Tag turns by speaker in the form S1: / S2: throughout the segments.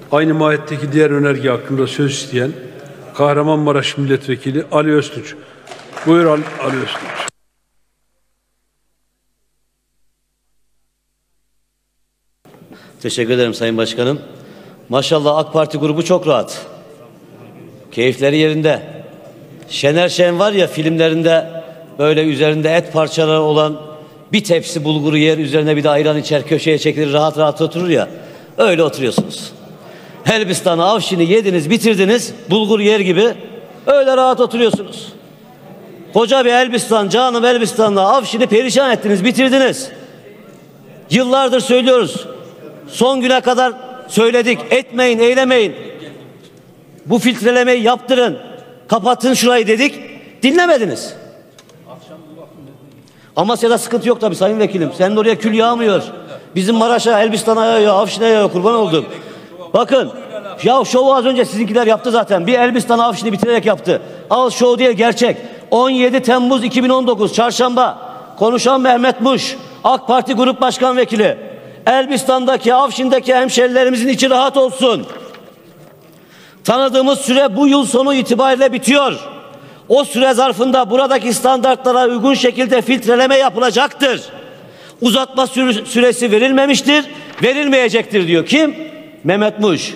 S1: Aynı mahiyetteki diğer önerge hakkında söz isteyen Kahramanmaraş Milletvekili Ali Öztunç. Buyur Ali Öztunç.
S2: Teşekkür ederim Sayın Başkanım. Maşallah AK Parti grubu çok rahat. Keyifleri yerinde. Şener Şen var ya filmlerinde böyle üzerinde et parçaları olan bir tepsi bulguru yer, üzerine bir de ayran içer, köşeye çekilir, rahat rahat oturur ya. Öyle oturuyorsunuz. Elbistan'ı, Afşin'i yediniz, bitirdiniz, bulgur yer gibi öyle rahat oturuyorsunuz. Koca bir Elbistan, canım Elbistan'la Afşin'i perişan ettiniz, bitirdiniz. Yıllardır söylüyoruz. Son güne kadar söyledik. Etmeyin, eylemeyin. Bu filtrelemeyi yaptırın. Kapatın şurayı dedik. Dinlemediniz. Amasya'da sıkıntı yok tabii sayın vekilim. Senin oraya kül yağmıyor. Bizim Maraş'a, Elbistan'a yağıyor, Afşin'e yağıyor. Kurban oldum. Bakın. Ya şovu az önce sizinkiler yaptı zaten. Bir Elbistan'ı, Afşin'i bitirerek yaptı. Al şov diye gerçek. 17 Temmuz 2019 Çarşamba. Konuşan Mehmet Muş. AK Parti Grup Başkan Vekili. Elbistan'daki, Afşin'deki hemşerilerimizin içi rahat olsun. Tanıdığımız süre bu yıl sonu itibariyle bitiyor. O süre zarfında buradaki standartlara uygun şekilde filtreleme yapılacaktır. Uzatma süresi verilmemiştir, verilmeyecektir diyor. Kim? Mehmet Muş.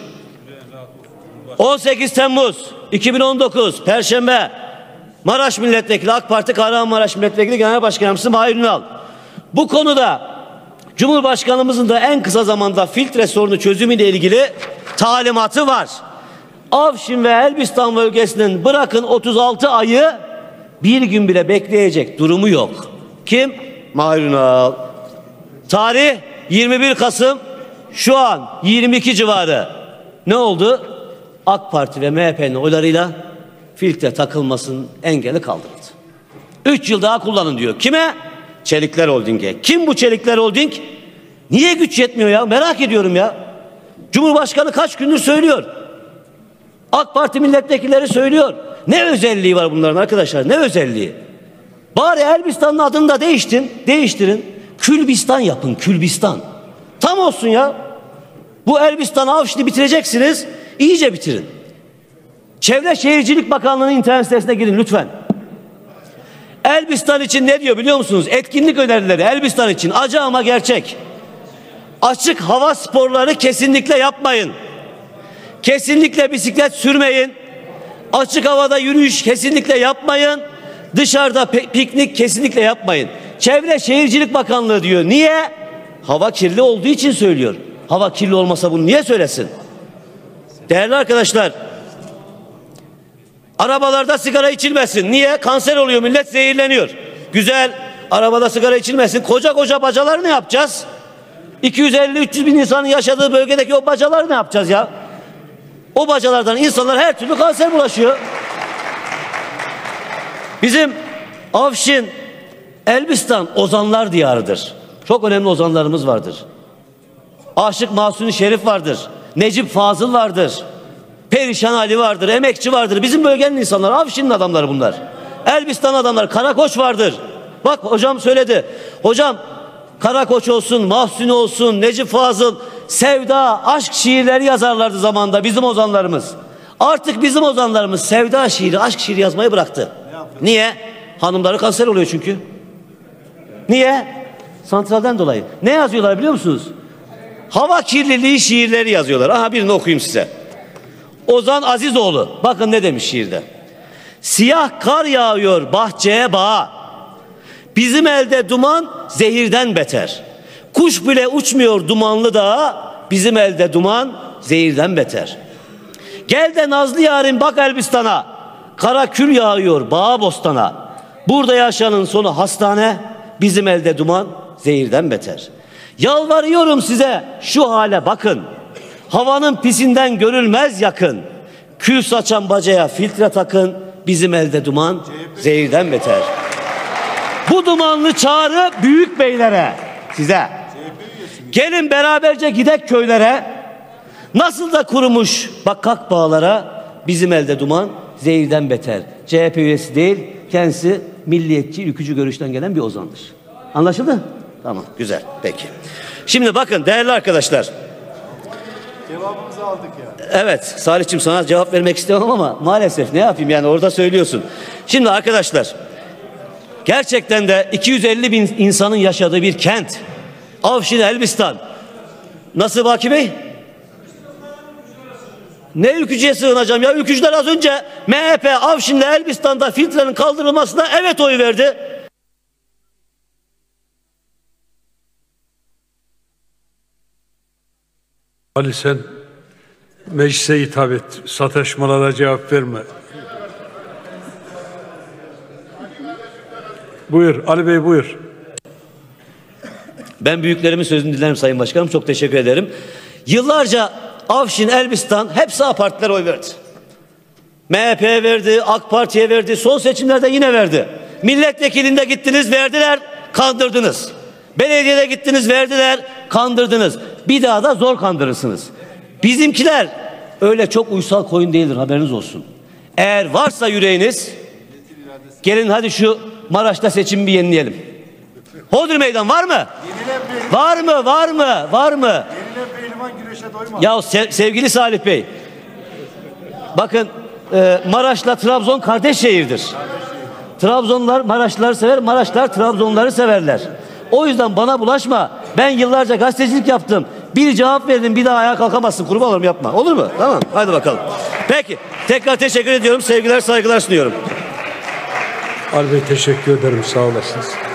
S2: 18 Temmuz 2019 Perşembe Maraş Milletvekili, AK Parti Kahramanmaraş Milletvekili Genel Başkan Yardımcısı Mahir Ünal. Bu konuda Cumhurbaşkanımızın da en kısa zamanda filtre sorunu çözümüyle ilgili talimatı var. Afşin ve Elbistan bölgesinin bırakın 36 ayı bir gün bile bekleyecek durumu yok. Kim? Mahir Ünal. Tarih 21 Kasım, şu an 22 civarı. Ne oldu? AK Parti ve MHP'nin oylarıyla filtre takılmasının engeli kaldırıldı. 3 yıl daha kullanın diyor. Kime? Çelikler Holding'e. Kim bu Çelikler Holding? Niye güç yetmiyor ya? Merak ediyorum ya. Cumhurbaşkanı kaç gündür söylüyor. AK Parti milletvekilleri söylüyor. Ne özelliği var bunların arkadaşlar? Ne özelliği? Bari Elbistan'ın adını da değiştirin. Külbistan yapın, Külbistan. Tam olsun ya. Bu Elbistan Avşin'i bitireceksiniz. İyice bitirin. Çevre Şehircilik Bakanlığı'nın internet sitesine girin lütfen. Elbistan için ne diyor biliyor musunuz? Etkinlik önerileri Elbistan için acı ama gerçek. Açık hava sporları kesinlikle yapmayın. Kesinlikle bisiklet sürmeyin. Açık havada yürüyüş kesinlikle yapmayın. Dışarıda piknik kesinlikle yapmayın. Çevre Şehircilik Bakanlığı diyor. Niye? Hava kirli olduğu için söylüyor. Hava kirli olmasa bunu niye söylesin? Değerli arkadaşlar, arabalarda sigara içilmesin. Niye? Kanser oluyor, millet zehirleniyor. Güzel, arabada sigara içilmesin. Koca koca bacaları ne yapacağız? 250-300 bin insanın yaşadığı bölgedeki o bacaları ne yapacağız ya? O bacalardan insanlar her türlü kanser bulaşıyor. Bizim Afşin, Elbistan ozanlar diyarıdır. Çok önemli ozanlarımız vardır. Aşık Mahsuni Şerif vardır. Necip Fazıl vardır. Perişan Ali vardır. Emekçi vardır. Bizim bölgenin insanları. Afşin'in adamları bunlar. Elbistan adamları. Karakoç vardır. Bak hocam söyledi. Hocam Karakoç olsun, Mahsuni olsun, Necip Fazıl, sevda, aşk şiirleri yazarlardı zamanında bizim ozanlarımız. Artık bizim ozanlarımız sevda şiiri, aşk şiiri yazmayı bıraktı. Niye? Hanımları kanser oluyor çünkü. Niye? Santralden dolayı. Ne yazıyorlar biliyor musunuz? Hava kirliliği şiirleri yazıyorlar. Aha birini okuyayım size. Ozan Azizoğlu. Bakın ne demiş şiirde. Siyah kar yağıyor bahçeye bağa. Bizim elde duman zehirden beter. Kuş bile uçmuyor dumanlı dağa. Bizim elde duman zehirden beter. Gel de nazlı yarim bak Elbistan'a. Kara kül yağıyor bağa bostana. Burada yaşanın sonu hastane. Bizim elde duman zehirden beter. Yalvarıyorum size şu hale bakın. Havanın pisinden görülmez yakın. Kül saçan bacaya filtre takın. Bizim elde duman zehirden beter. Bu dumanlı çağrı büyük beylere size. Gelin beraberce gidek köylere. Nasıl da kurumuş bakak bağlara. Bizim elde duman zehirden beter. CHP üyesi değil, kendisi milliyetçi, ülkücü görüşten gelen bir ozandır. Anlaşıldı? Tamam, güzel, peki. Şimdi bakın değerli arkadaşlar.
S3: Cevabımızı aldık yani.
S2: Evet Salih'cim, sana cevap vermek istiyorum ama maalesef ne yapayım yani, orada söylüyorsun. Şimdi arkadaşlar, gerçekten de 250 bin insanın yaşadığı bir kent Afşin Elbistan. Nasıl Baki Bey? Ne ülkücüye sığınacağım ya? Ülkücüler az önce MHP Afşin'le Elbistan'da filtrenin kaldırılmasına evet oyu verdi.
S1: Ali, sen meclise hitap et. Sataşmalara cevap verme. Buyur Ali Bey, buyur.
S2: Ben büyüklerimin sözünü dinlerim Sayın Başkanım. Çok teşekkür ederim. Yıllarca Afşin, Elbistan hep sağ partiler oy verdi. MHP'ye verdi, AK Parti'ye verdi, son seçimlerde yine verdi. Milletvekilinde gittiniz, verdiler, kandırdınız. Belediyede gittiniz, verdiler, kandırdınız. Bir daha da zor kandırırsınız. Bizimkiler öyle çok uysal koyun değildir, haberiniz olsun. Eğer varsa yüreğiniz, gelin hadi şu Maraş'ta seçimi bir yenileyelim. Hodri meydan var mı? Var mı? Var mı? Var mı?
S3: Yenilen pehlivan güreşe doymaz.
S2: Ya sevgili Salih Bey, bakın Maraş'la Trabzon kardeş şehirdir. Trabzonlar Maraşlıları sever, Maraşlılar Trabzonları severler. O yüzden bana bulaşma. Ben yıllarca gazetecilik yaptım. Bir cevap verdim, bir daha ayağa kalkamazsın. Kurban olurum, yapma. Olur mu? Tamam. Hadi bakalım. Peki. Tekrar teşekkür ediyorum. Sevgiler, saygılar sunuyorum.
S1: Ali Bey, teşekkür ederim. Sağ olasınız.